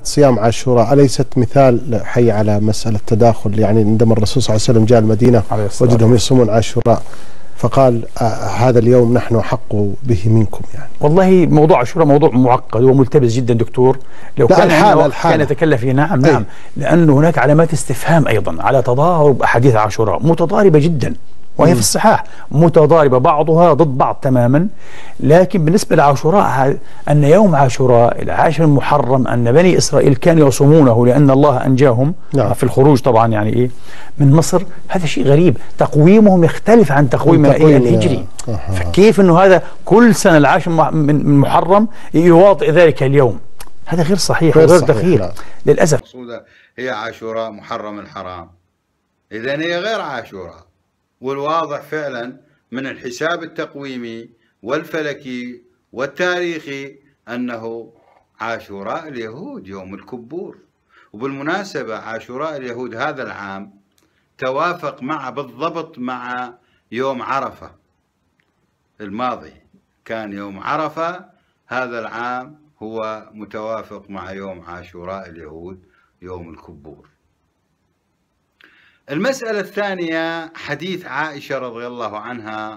صيام عاشوراء أليست مثال حي على مسألة تداخل؟ يعني عندما الرسول صلى الله عليه وسلم جاء المدينة وجدهم يصومون عاشوراء فقال هذا اليوم نحن أحق به منكم. يعني والله موضوع عاشوراء موضوع معقد وملتبس جدا دكتور. لو كان كان يتكلم فيه نعم لأنه هناك علامات استفهام أيضا على تضارب أحاديث عاشوراء متضاربة جدا، وهي في الصحاح متضاربة بعضها ضد بعض تماما. لكن بالنسبة لعاشوراء، أن يوم عاشوراء العاشر المحرم أن بني إسرائيل كانوا يصومونه لأن الله أنجاهم في الخروج طبعا يعني إيه من مصر، هذا شيء غريب. تقويمهم يختلف عن تقويم الهجري. فكيف أنه هذا كل سنة العاشر من محرم يواطئ ذلك اليوم؟ هذا غير صحيح وغير دقيق للأسف. المقصودة هي عاشوراء محرم الحرام، إذن هي غير عاشوراء. والواضح فعلا من الحساب التقويمي والفلكي والتاريخي أنه عاشوراء اليهود يوم الكبور. وبالمناسبة عاشوراء اليهود هذا العام توافق بالضبط مع يوم عرفة الماضي، كان يوم عرفة هذا العام هو متوافق مع يوم عاشوراء اليهود يوم الكبور. المسألة الثانية حديث عائشة رضي الله عنها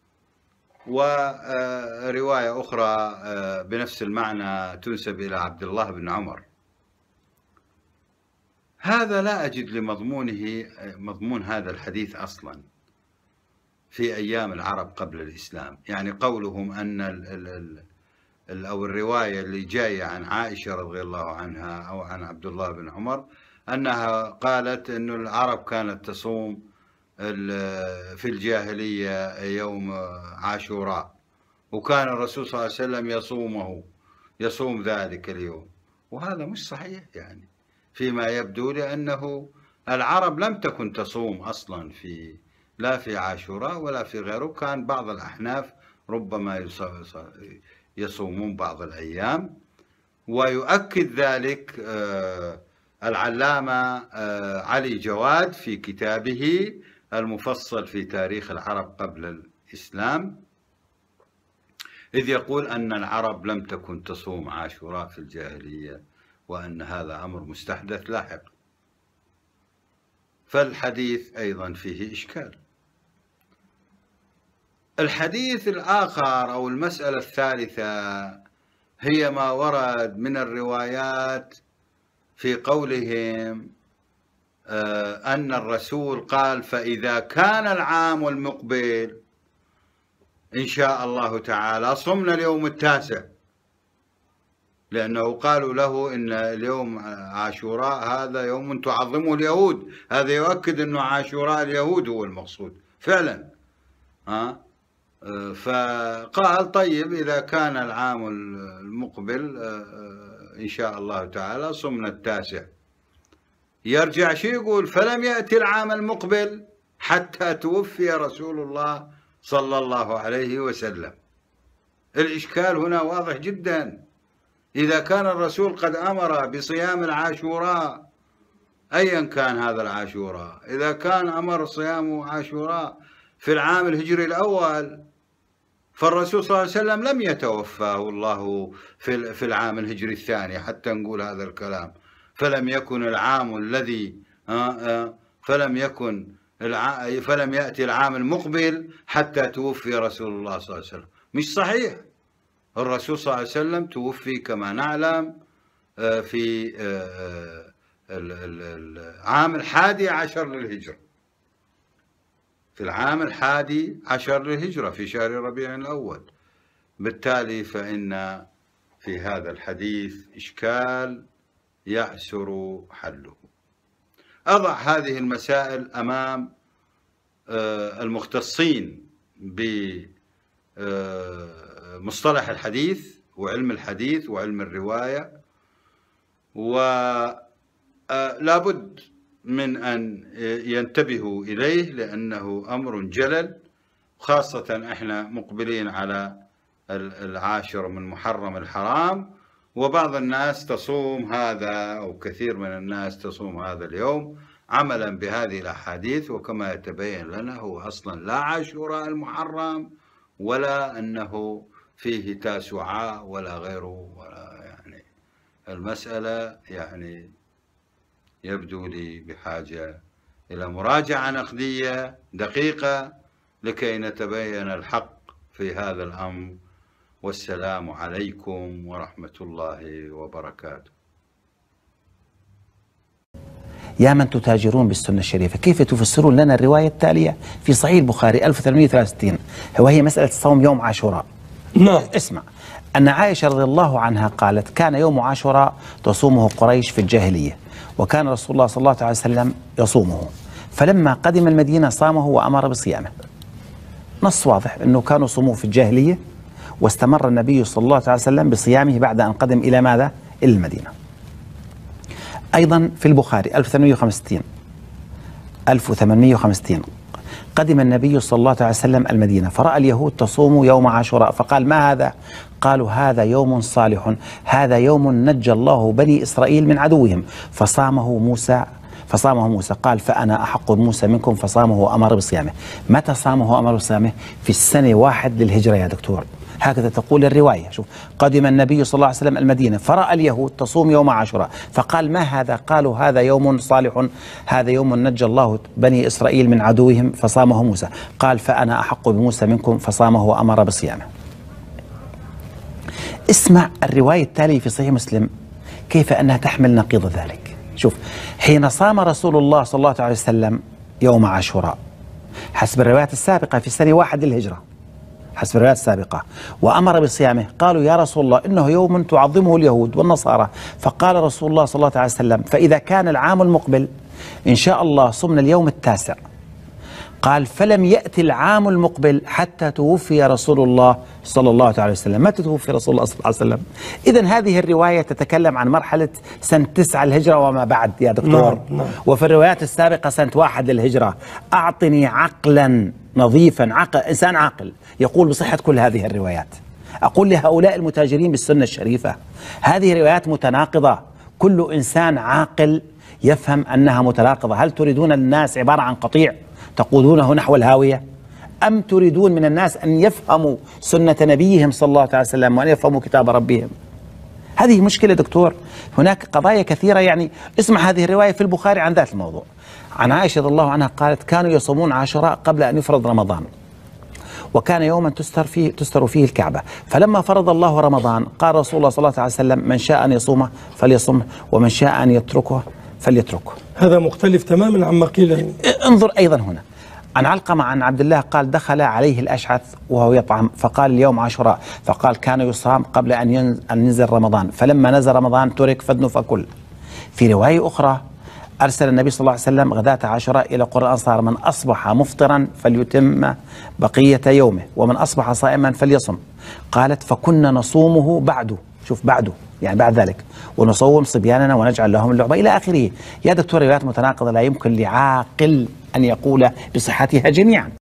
ورواية أخرى بنفس المعنى تنسب إلى عبد الله بن عمر. هذا لا أجد لمضمونه مضمون هذا الحديث أصلا في أيام العرب قبل الإسلام. يعني قولهم أن أو الرواية اللي جاية عن عائشة رضي الله عنها أو عن عبد الله بن عمر أنها قالت أن العرب كانت تصوم في الجاهلية يوم عاشوراء، وكان الرسول صلى الله عليه وسلم يصوم ذلك اليوم، وهذا مش صحيح يعني فيما يبدو، لأنه العرب لم تكن تصوم أصلا لا في عاشوراء ولا في غيره. كان بعض الأحناف ربما يصومون بعض الأيام، ويؤكد ذلك العلامة علي جواد في كتابه المفصل في تاريخ العرب قبل الإسلام، إذ يقول أن العرب لم تكن تصوم عاشوراء في الجاهلية وأن هذا أمر مستحدث لاحق. فالحديث أيضا فيه إشكال. الحديث الآخر أو المسألة الثالثة هي ما ورد من الروايات في قولهم أن الرسول قال فإذا كان العام المقبل إن شاء الله تعالى صمنا اليوم التاسع، لأنه قالوا له إن اليوم عاشوراء هذا يوم تعظمه اليهود، هذا يؤكد أنه عاشوراء اليهود هو المقصود فعلا. فقال طيب إذا كان العام المقبل إن شاء الله تعالى صمنا التاسع. يرجع شيء يقول فلم يأتي العام المقبل حتى توفي رسول الله صلى الله عليه وسلم. الإشكال هنا واضح جدا. إذا كان الرسول قد أمر بصيام العاشوراء أيا كان هذا العاشوراء، إذا كان أمر صيام عاشوراء في العام الهجري الأول، فالرسول صلى الله عليه وسلم لم يتوفاه الله في العام الهجري الثاني حتى نقول هذا الكلام. فلم يكن العام الذي فلم يأتي العام المقبل حتى توفي رسول الله صلى الله عليه وسلم. مش صحيح. الرسول صلى الله عليه وسلم توفي كما نعلم في العام 11 للهجرة، في العام 11 للهجرة في شهر ربيع الأول. بالتالي فإن في هذا الحديث إشكال يعسر حله. أضع هذه المسائل أمام المختصين بمصطلح الحديث وعلم الحديث وعلم الرواية، ولا بد من أن ينتبهوا إليه لأنه أمر جلل، خاصة إحنا مقبلين على العاشر من محرم الحرام، وبعض الناس تصوم هذا أو كثير من الناس تصوم هذا اليوم عملا بهذه الأحاديث، وكما يتبين لنا هو أصلا لا عاشوراء المحرم ولا أنه فيه تاسعاء ولا غيره، ولا يعني المسألة يعني يبدو لي بحاجة إلى مراجعة نقدية دقيقة لكي نتبين الحق في هذا الأمر. والسلام عليكم ورحمة الله وبركاته. يا من تتاجرون بالسنة الشريفة، كيف تفسرون لنا الرواية التالية في صحيح البخاري 1863 وهي مسألة صوم يوم عاشوراء؟ نعم. اسمع، أن عائشة رضي الله عنها قالت: كان يوم عاشوراء تصومه قريش في الجاهلية، وكان رسول الله صلى الله عليه وسلم يصومه، فلما قدم المدينة صامه وأمر بصيامه. نص واضح أنه كانوا يصوموه في الجاهلية، واستمر النبي صلى الله عليه وسلم بصيامه بعد أن قدم إلى ماذا؟ إلى المدينة. أيضا في البخاري 1865 قدم النبي صلى الله عليه وسلم المدينة، فرأى اليهود تصوم يوم عاشوراء، فقال: ما هذا؟ قالوا: هذا يوم صالح، هذا يوم نجى الله بني إسرائيل من عدوهم، فصامه موسى. قال: فأنا أحق موسى منكم، فصامه وأمر بصيامه. متى صامه وأمر بصيامه؟ في السنة 1 للهجرة يا دكتور، هكذا تقول الرواية. شوف، قدم النبي صلى الله عليه وسلم المدينة، فرأى اليهود تصوم يوم عاشوراء، فقال: ما هذا؟ قالوا: هذا يوم صالح، هذا يوم نجى الله بني إسرائيل من عدوهم، فصامه موسى. قال: فأنا أحق بموسى منكم، فصامه وأمر بصيامه. اسمع الرواية التالية في صحيح مسلم كيف أنها تحمل نقيض ذلك. شوف، حين صام رسول الله صلى الله عليه وسلم يوم عاشوراء حسب الروايات السابقة في سنة 1 للهجرة، حسب الروايات السابقة، وأمر بصيامه، قالوا: يا رسول الله إنه يوم تعظمه اليهود والنصارى. فقال رسول الله صلى الله عليه وسلم: فإذا كان العام المقبل إن شاء الله صمنا اليوم 9. قال: فلم يأتي العام المقبل حتى توفي رسول الله صلى الله عليه وسلم. متى توفي رسول الله صلى الله عليه وسلم؟ إذن هذه الرواية تتكلم عن مرحلة سنة 9 الهجرة وما بعد يا دكتور. نعم. وفي الروايات السابقة سنة 1 للهجرة. أعطني عقلا نظيفا، إنسان عاقل يقول بصحة كل هذه الروايات. أقول لهؤلاء المتاجرين بالسنة الشريفة: هذه روايات متناقضة، كل إنسان عاقل يفهم أنها متناقضة. هل تريدون الناس عبارة عن قطيع تقودونه نحو الهاوية، أم تريدون من الناس أن يفهموا سنة نبيهم صلى الله عليه وسلم وأن يفهموا كتاب ربهم؟ هذه مشكلة دكتور. هناك قضايا كثيرة، يعني اسمع هذه الرواية في البخاري عن ذات الموضوع. عن عائشة رضي الله عنها قالت: كانوا يصومون عاشوراء قبل أن يفرض رمضان، وكان يوما تستر فيه الكعبة، فلما فرض الله رمضان قال رسول الله صلى الله عليه وسلم: من شاء أن يصومه فليصمه، ومن شاء أن يتركه فليتركه. هذا مختلف تماما عما قيل. انظر أيضا هنا عن علقمة عن عبد الله قال: دخل عليه الأشعث وهو يطعم، فقال: اليوم عاشوراء، فقال: كان يصام قبل أن ينزل رمضان، فلما نزل رمضان ترك فادنه فكل. في رواية أخرى أرسل النبي صلى الله عليه وسلم غداة عاشوراء إلى قرى الأنصار: من أصبح مفطرا فليتم بقية يومه، ومن أصبح صائما فليصم. قالت: فكنا نصومه بعده، شوف بعده يعني بعد ذلك، ونصوم صبياننا ونجعل لهم اللعبة إلى آخره. يا دكتور، روايات متناقضة لا يمكن لعاقل أن يقول بصحتها جميعا.